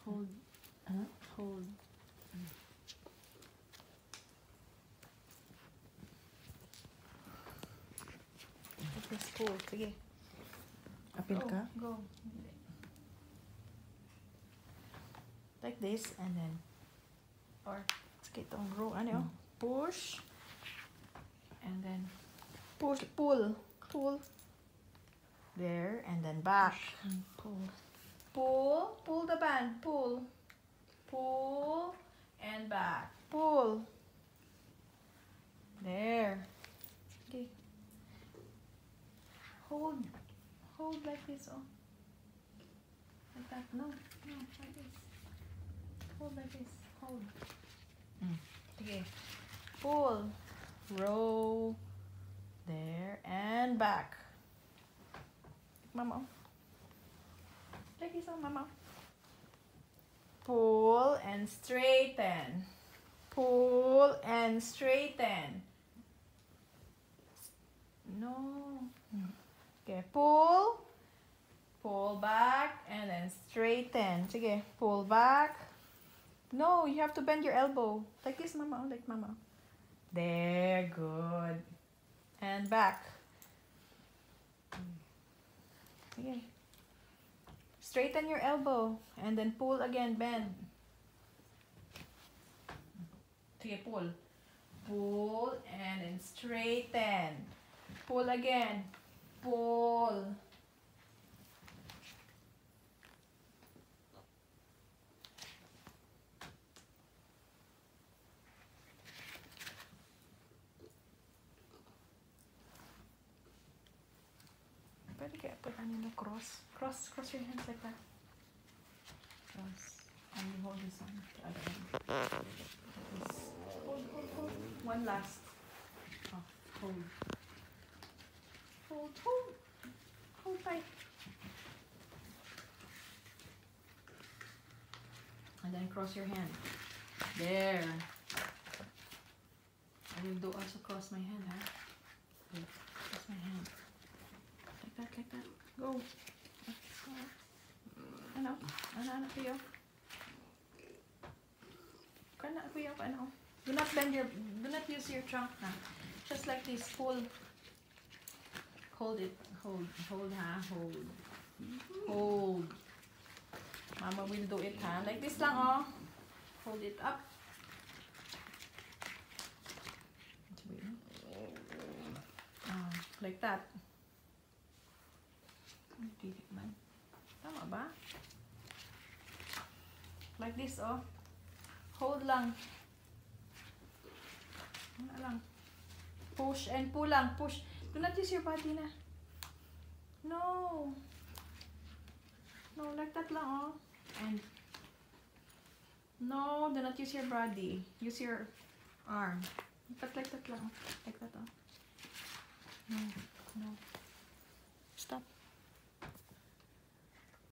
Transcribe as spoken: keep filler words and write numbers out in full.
Hold. Huh? Hold. Just pull. Sige. Apil ka? Go. Like this and then or sige itong row ano yun? Push and then push, pull, pull there and then back. Pull. Pull, pull the band, pull, pull and back, pull. There. Okay. Hold, hold like this, oh. Like that, no, no, like this. Hold like this, hold. Mm. Okay. Pull, row, there and back. Mama. Like this, oh, mama. Pull and straighten. Pull and straighten. No. Okay, pull. Pull back and then straighten. Sige, pull back. No, you have to bend your elbow. Like this, mama. Like mama. There, good. And back. Sige. Straighten your elbow and then pull again, bend. Sige, pull. Pull and then straighten. Pull again. Pull. Pwede kaya put ano cross. Cross, cross your hands like that. Cross. And you hold this on the other hand. This. Hold, hold, hold. One last. Oh, hold. Hold, hold. Hold tight. And then cross your hand. There. I will do also cross my hand, huh? Wait, cross my hand. Like that, like that. Go. Ano? Ano, ano kuya? Kana kuya, ano? Do not bend your, do not use your trunk na. Just like this, pull. Hold it, hold, hold ha, hold. Hold. Mama will do it ha. Like this lang oh. Hold it up. Ah, like that. Tama ba? Like this oh. Hold lang. Ano lang. Push and pull lang. Push. Do not use your body na. No. No, like that lang oh. And no, do not use your body. Use your arm. But like that lang. Like that oh. No, no. Stop.